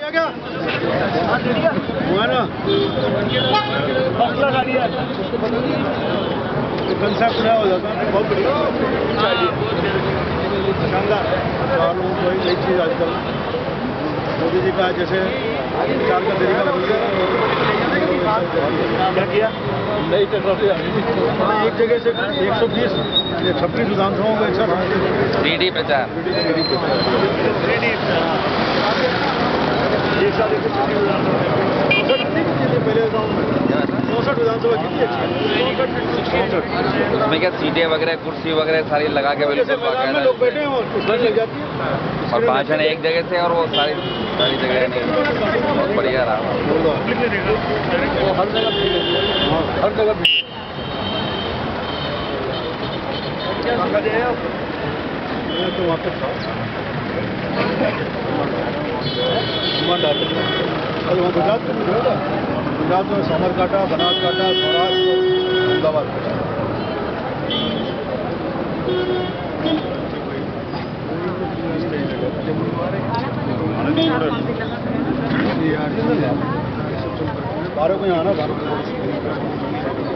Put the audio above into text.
क्या हुआ ना मसला गाड़ी है कंसेप्ट नया हो जाता है बहुत बढ़िया शानदार चार लोगों को नई चीज़ आजकल मोदी जी का जैसे विचार का तरीका बदल गया क्या किया नई टेक्नोलॉजी एक जगह से 120 26 विधानसभाओं को एक साथ डीडी प्रचार एक साथ पहले 64 विधानसभा कितनी अच्छी उसमें क्या सीटें वगैरह कुर्सी वगैरह सारी लगा के बिल्कुल बाकायदा लोग बैठे हैं और उसमें लग जाती है और भाषण एक जगह से और वो सारी जगह नहीं बहुत बढ़िया रहा वो हर जगह हर जगह तो वहाँ पे था कल वहाँ गुजरात में साबरकांठा बनासकांठा सौराष्ट्र अहमदाबाद बारह को यहाँ आना 12